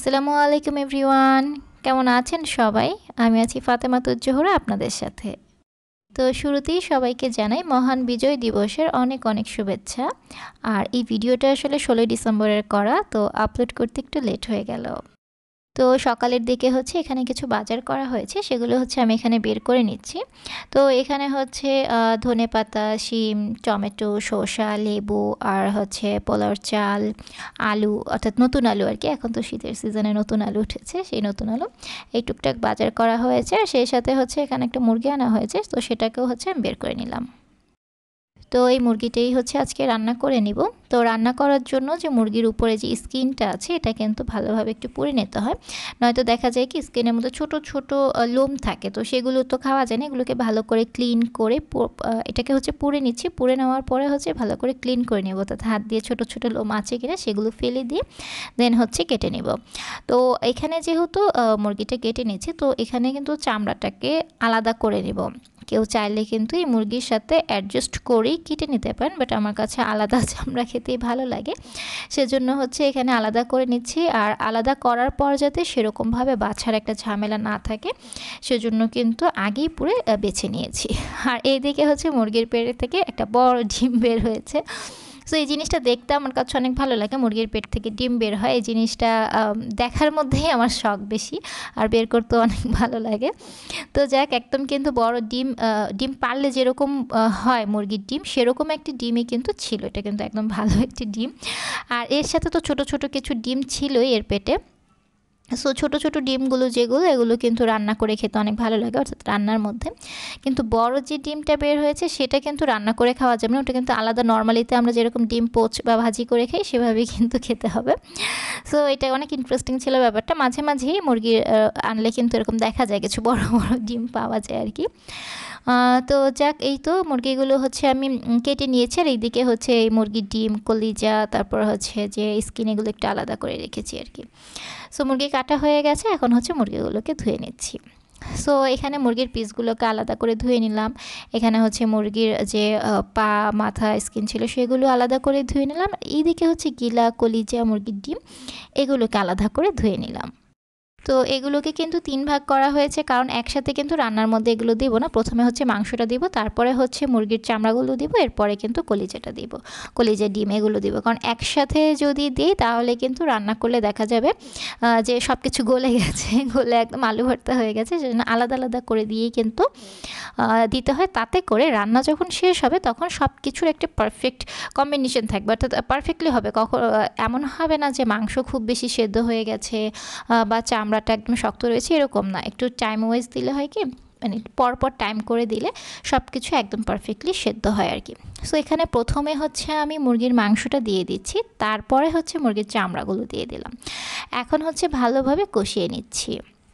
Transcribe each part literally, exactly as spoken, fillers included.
আসসালামু আলাইকুম এভরিওয়ান, কেমন আছেন সবাই? আমি আছি ফাতেমাতুজ জোহরা আপনাদের সাথে। তো শুরুতেই সবাইকে জানাই মহান বিজয় দিবসের অনেক অনেক শুভেচ্ছা। আর এই ভিডিওটা আসলে ষোলোই ডিসেম্বরের করা, তো আপলোড করতে একটু লেট হয়ে গেল। তো সকালের দিকে হচ্ছে এখানে কিছু বাজার করা হয়েছে, সেগুলো হচ্ছে আমি এখানে বের করে নিচ্ছি। তো এখানে হচ্ছে ধনেপাতা, শিম, টমেটো, শসা, লেবু আর হচ্ছে পোলাওর চাল, আলু, অর্থাৎ নতুন আলু আর কি, এখন তো শীতের সিজনে নতুন আলু উঠেছে, সেই নতুন আলু এই টুকটাক বাজার করা হয়েছে। আর সেই সাথে হচ্ছে এখানে একটা মুরগি আনা হয়েছে, তো সেটাকেও হচ্ছে আমি বের করে নিলাম। তো এই মুরগিটাই হচ্ছে আজকে রান্না করে নিব। তো রান্না করার জন্য যে মুরগির উপরে যে স্কিনটা আছে এটা কিন্তু ভালোভাবে একটু পুড়ে নিতে হয়, নয়তো দেখা যায় কি স্কিনের মধ্যে ছোট ছোট লোম থাকে, তো সেগুলো তো খাওয়া যায় না। এগুলোকে ভালো করে ক্লিন করে এটাকে হচ্ছে পুড়ে নিচ্ছি। পুড়ে নেওয়ার পরে হচ্ছে ভালো করে ক্লিন করে নেব, অর্থাৎ হাত দিয়ে ছোট ছোট লোম আছে কিনা সেগুলো ফেলে দিয়ে দেন হচ্ছে কেটে নেব। তো এখানে যেহেতু মুরগিটা কেটে নিচ্ছি, তো এখানে কিন্তু চামড়াটাকে আলাদা করে নেব। কেউ চাইলে কিন্তু এই মুরগির সাথে অ্যাডজাস্ট করেই কেটে নিতে পারেন, বাট আমার কাছে আলাদা চামড়া খেতেই ভালো লাগে, সেজন্য হচ্ছে এখানে আলাদা করে নিচ্ছি। আর আলাদা করার পর যাতে সেরকমভাবে বাছার একটা ঝামেলা না থাকে, সেজন্য কিন্তু আগেই পুরো বেছে নিয়েছি। আর এইদিকে হচ্ছে মুরগির পেট থেকে একটা বড় ডিম বের হয়েছে। সো এই জিনিসটা দেখতে আমার কাছে অনেক ভালো লাগে, মুরগির পেট থেকে ডিম বের হয়, এই জিনিসটা দেখার মধ্যেই আমার শখ বেশি, আর বের করতেও অনেক ভালো লাগে। তো যাক, একদম কিন্তু বড় ডিম ডিম পারলে যেরকম হয় মুরগির ডিম, সেরকম একটি ডিমই কিন্তু ছিল। এটা কিন্তু একদম ভালো একটি ডিম। আর এর সাথে তো ছোট ছোট কিছু ডিম ছিলই এর পেটে। সো ছোটো ছোটো ডিমগুলো যেগুলো, এগুলো কিন্তু রান্না করে খেতে অনেক ভালো লাগে, অর্থাৎ রান্নার মধ্যে। কিন্তু বড় যে ডিমটা বের হয়েছে সেটা কিন্তু রান্না করে খাওয়া যাবে না, ওটা কিন্তু আলাদা নর্মালিতে আমরা যেরকম ডিম পোচ বা ভাজি করে খাই সেভাবেই কিন্তু খেতে হবে। সো এটা অনেক ইন্টারেস্টিং ছিল ব্যাপারটা। মাঝে মাঝেই মুরগির আনলে কিন্তু এরকম দেখা যায় কিছু বড় বড় ডিম পাওয়া যায় আর কি। তো যাক, এই তো মুরগিগুলো হচ্ছে আমি কেটে নিয়েছি। আর এইদিকে হচ্ছে এই মুরগির ডিম, কলিজা, তারপর হচ্ছে যে স্কিন, এগুলো একটু আলাদা করে রেখেছি আর কি। সো মুরগি কাটা হয়ে গেছে, এখন হচ্ছে মুরগিগুলোকে ধুয়ে নিচ্ছি। সো এখানে মুরগির পিসগুলোকে আলাদা করে ধুয়ে নিলাম। এখানে হচ্ছে মুরগির যে পা, মাথা, স্কিন ছিল সেগুলো আলাদা করে ধুয়ে নিলাম। এইদিকে হচ্ছে গিলা, কলিজা, মুরগির ডিম, এগুলোকে আলাদা করে ধুয়ে নিলাম। তো এগুলোকে কিন্তু তিন ভাগ করা হয়েছে, কারণ একসাথে কিন্তু রান্নার মধ্যে এগুলো দিব না। প্রথমে হচ্ছে মাংসটা দিব, তারপরে হচ্ছে মুরগির চামড়াগুলো দিব, এরপরে কিন্তু কলিজাটা দিব, কলিজা, ডিম এগুলো দিব। কারণ একসাথে যদি দিই তাহলে কিন্তু রান্না করলে দেখা যাবে যে সব কিছু গলে গেছে, গলে একদম আলু ভর্তা হয়ে গেছে। সেজন্য আলাদা আলাদা করে দিয়েই কিন্তু দিতে হয়। তাতে করে রান্না যখন শেষ হবে তখন সব কিছুর একটা পারফেক্ট কম্বিনেশন থাকবে, অর্থাৎ পারফেক্টলি হবে। কখন এমন হবে না যে মাংস খুব বেশি সেদ্ধ হয়ে গেছে বা চামড়াটা একদম শক্ত রয়েছে, এরকম না। একটু টাইম ওয়াইজ দিলে হয় কি, মানে পরপর টাইম করে দিলে সব কিছু একদম পারফেক্টলি সেদ্ধ হয় আর কি। সো এখানে প্রথমে হচ্ছে আমি মুরগির মাংসটা দিয়ে দিচ্ছি, তারপরে হচ্ছে মুরগির চামড়াগুলো দিয়ে দিলাম। এখন হচ্ছে ভালোভাবে কষিয়ে নিচ্ছি।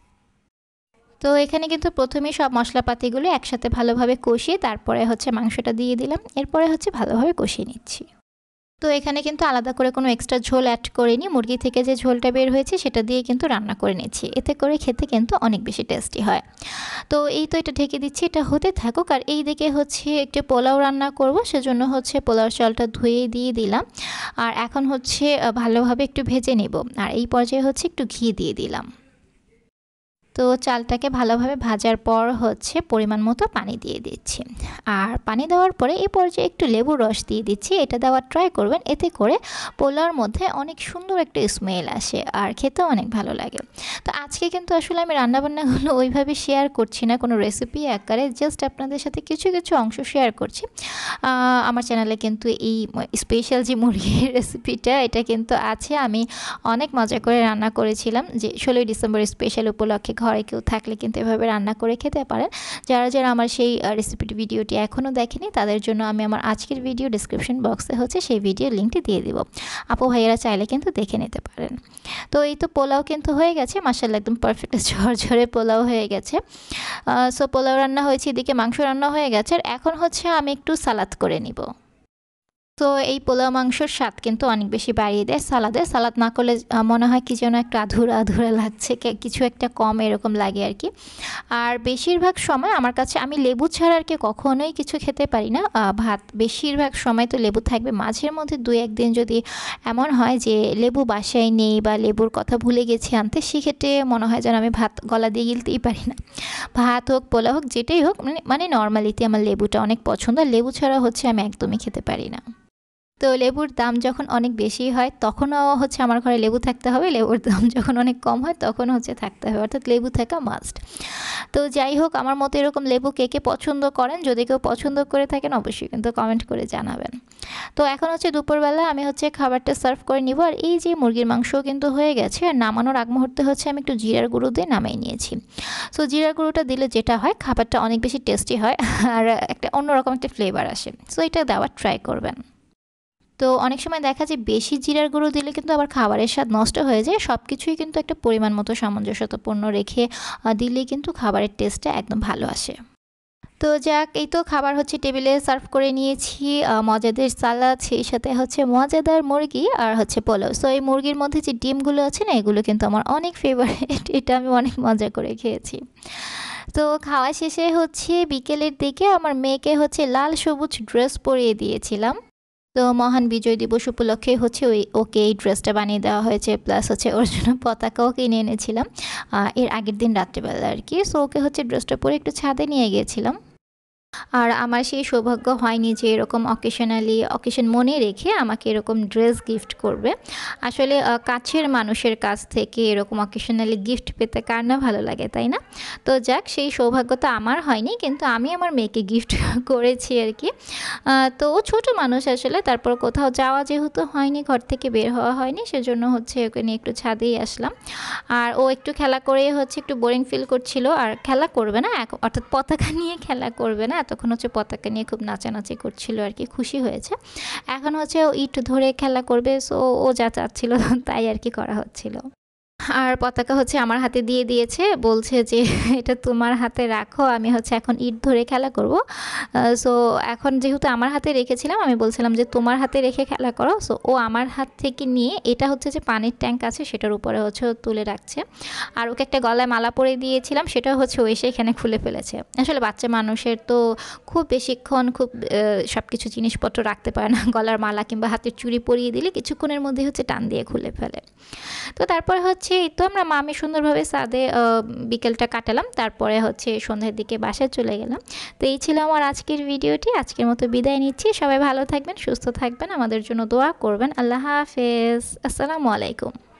তো এখানে কিন্তু প্রথমেই সব মশলাপাতিগুলো একসাথে ভালোভাবে কষিয়ে তারপরে হচ্ছে মাংসটা দিয়ে দিলাম, এরপরে হচ্ছে ভালোভাবে কষিয়ে নিচ্ছি। তো এখানে কিন্তু আলাদা করে কোনো এক্সট্রা ঝোল অ্যাড করিনি, মুরগি থেকে যে ঝোলটা বের হয়েছে সেটা দিয়ে কিন্তু রান্না করে নিচ্ছি। এতে করে খেতে কিন্তু অনেক বেশি টেস্টি হয়। তো এই তো এটা ঢেকে দিচ্ছি, এটা হতে থাকুক। আর এই দিকে হচ্ছে একটু পোলাও রান্না করব, সেজন্য হচ্ছে পোলাওর চালটা ধুয়ে দিয়ে দিলাম। আর এখন হচ্ছে ভালোভাবে একটু ভেজে নেব। আর এই পর্যায়ে হচ্ছে একটু ঘি দিয়ে দিলাম। তো চালটাকে ভালোভাবে ভাজার পর হচ্ছে পরিমাণ মতো পানি দিয়ে দিচ্ছি। আর পানি দেওয়ার পরে এই পর্যায়ে একটু লেবুর রস দিয়ে দিচ্ছি। এটা দেওয়ার ট্রাই করবেন, এতে করে পোলাওর মধ্যে অনেক সুন্দর একটা স্মেল আসে আর খেতেও অনেক ভালো লাগে। তো আজকে কিন্তু আসলে আমি রান্নাবান্নাগুলো ওইভাবে শেয়ার করছি না কোনো রেসিপি আকারে, জাস্ট আপনাদের সাথে কিছু কিছু অংশ শেয়ার করছি। আমার চ্যানেলে কিন্তু এই স্পেশাল যে মুরগির রেসিপিটা, এটা কিন্তু আছে। আমি অনেক মজা করে রান্না করেছিলাম, যে ষোলোই ডিসেম্বর স্পেশাল উপলক্ষে ঘরে কেউ থাকলে কিন্তু এভাবে রান্না করে খেতে পারেন। যারা যারা আমার সেই রেসিপিটি ভিডিওটি এখনও দেখেনি তাদের জন্য আমি আমার আজকের ভিডিও ডিসক্রিপশন বক্সে হচ্ছে সেই ভিডিও লিঙ্কটি দিয়ে দিব, আপু ভাইয়েরা চাইলে কিন্তু দেখে নিতে পারেন। তো এই তো পোলাও কিন্তু হয়ে গেছে, মাশাআল্লাহ একদম পারফেক্ট ঝরঝরে পোলাও হয়ে গেছে। সো পোলাও রান্না হয়েছে, এদিকে মাংস রান্না হয়ে গেছে। আর এখন হচ্ছে আমি একটু সালাদ করে নিব। তো এই পোলাও মাংসর স্বাদ কিন্তু অনেক বেশি বাড়িয়ে দেয় সালাদে। সালাদ না করলে মনে হয় কি যেন একটু আধুরা আধুরা লাগছে, কিছু একটা কম এরকম লাগে আর কি। আর বেশিরভাগ সময় আমার কাছে আমি লেবু ছাড়া আর কি কখনোই কিছু খেতে পারি না ভাত। বেশিরভাগ সময় তো লেবু থাকবে, মাঝের মধ্যে দুই একদিন যদি এমন হয় যে লেবু বাসায় নেই বা লেবুর কথা ভুলে গেছি আনতে, সেক্ষেত্রে মনে হয় যেন আমি ভাত গলা দিয়ে গিলতেই পারি না। ভাত হোক পোলাও হোক যেটাই হোক, মানে মানে নর্মালিতে আমার লেবুটা অনেক পছন্দ। লেবু ছাড়া হচ্ছে আমি একদমই খেতে পারি না। তো লেবুর দাম যখন অনেক বেশি হয় তখনও হচ্ছে আমার ঘরে লেবু থাকতে হবে, লেবুর দাম যখন অনেক কম হয় তখন হচ্ছে থাকতে হবে, অর্থাৎ লেবু থাকা মাস্ট। তো যাই হোক, আমার মতো এরকম লেবু কে কে পছন্দ করেন, যদি কেউ পছন্দ করে থাকেন অবশ্যই কিন্তু কমেন্ট করে জানাবেন। তো এখন হচ্ছে দুপুরবেলা আমি হচ্ছে খাবারটা সার্ভ করে নিব। আর এই যে মুরগির মাংসও কিন্তু হয়ে গেছে, আর নামানোর আগ মুহূর্তে হচ্ছে আমি একটু জিরার গুঁড়ো দিয়ে নামিয়ে নিয়েছি। সো জিরার গুঁড়োটা দিলে যেটা হয় খাবারটা অনেক বেশি টেস্টি হয় আর একটা অন্যরকম একটা ফ্লেভার আসে। সো এটা দেওয়ার ট্রাই করবেন। তো অনেক সময় দেখা যায় বেশি জিরার গুঁড়ো দিলে কিন্তু আবার খাবারের স্বাদ নষ্ট হয়ে যায়। সব কিছুই কিন্তু একটা পরিমাণ মতো সামঞ্জস্যতাপূর্ণ রেখে দিলেই কিন্তু খাবারের টেস্টটা একদম ভালো আসে। তো যাক, এই তো খাবার হচ্ছে টেবিলে সার্ভ করে নিয়েছি, মজাদার সালাদ, সেই সাথে হচ্ছে মজাদার মুরগি আর হচ্ছে পোলাও। সো এই মুরগির মধ্যে যে ডিমগুলো আছে না, এগুলো কিন্তু আমার অনেক ফেভারিট, এটা আমি অনেক মজা করে খেয়েছি। তো খাওয়া শেষে হচ্ছে বিকেলের দিকে আমার মেয়েকে হচ্ছে লাল সবুজ ড্রেস পরিয়ে দিয়েছিলাম। তো মহান বিজয় দিবস উপলক্ষে হচ্ছে ওই ওকে এই ড্রেসটা বানিয়ে দেওয়া হয়েছে, প্লাস হচ্ছে ওর জন্য পতাকাও কিনে এনেছিলাম এর আগের দিন রাত্রিবেলা আর কি। সো ওকে হচ্ছে ড্রেসটা পরে একটু ছাদে নিয়ে গিয়েছিলাম। আর আমার সেই সৌভাগ্য হয়নি যে এরকম অকেশনালি অকেশন মনে রেখে আমাকে এরকম ড্রেস গিফট করবে। আসলে কাছের মানুষের কাছ থেকে এরকম অকেশনালি গিফট পেতে কার না ভালো লাগে, তাই না? তো যাক, সেই সৌভাগ্য তো আমার হয়নি, কিন্তু আমি আমার মেয়েকে গিফট করেছি আর কি। তো ও ছোটো মানুষ আসলে, তারপর কোথাও যাওয়া যেহেতু হয়নি, ঘর থেকে বের হওয়া হয়নি, সেজন্য হচ্ছে ওকে নিয়ে একটু ছাদেই আসলাম। আর ও একটু খেলা করে হচ্ছে একটু বোরিং ফিল করছিল, আর খেলা করবে না, অর্থাৎ পতাকা নিয়ে খেলা করবে না, এতক্ষণ হচ্ছে পতাকা নিয়ে খুব নাচানাচি করছিল আর কি, খুশি হয়েছে। এখন হচ্ছে ও ইট ধরে খেলা করবে, সো ও যা চাচ্ছিল তাই আর কি করা হচ্ছিল। আর পতাকা হচ্ছে আমার হাতে দিয়ে দিয়েছে, বলছে যে এটা তোমার হাতে রাখো, আমি হচ্ছে এখন ইট ধরে খেলা করব। সো এখন যেহেতু আমার হাতে রেখেছিলাম, আমি বলছিলাম যে তোমার হাতে রেখে খেলা করো। সো ও আমার হাত থেকে নিয়ে, এটা হচ্ছে যে পানির ট্যাঙ্ক আছে সেটার উপরে হচ্ছে তুলে রাখছে। আর ওকে একটা গলায় মালা পরে দিয়েছিলাম, সেটা হচ্ছে ও এসে এখানে খুলে ফেলেছে। আসলে বাচ্চা মানুষের তো খুব বেশিক্ষণ খুব সব কিছু জিনিসপত্র রাখতে পারে না, গলার মালা কিংবা হাতের চুড়ি পরিয়ে দিলে কিছুক্ষণের মধ্যে হচ্ছে টান দিয়ে খুলে ফেলে। তো তারপরে হচ্ছে এই তো আমরা মামি সুন্দরভাবে ছাদে বিকেলটা কাটালাম, তারপরে হচ্ছে সন্ধ্যার দিকে বাসায় চলে গেলাম। তো এই ছিল আমার আজকের ভিডিওটি। আজকের মতো বিদায় নিচ্ছি। সবাই ভালো থাকবেন, সুস্থ থাকবেন, আমাদের জন্য দোয়া করবেন। আল্লাহ হাফেজ, আসসালামু আলাইকুম।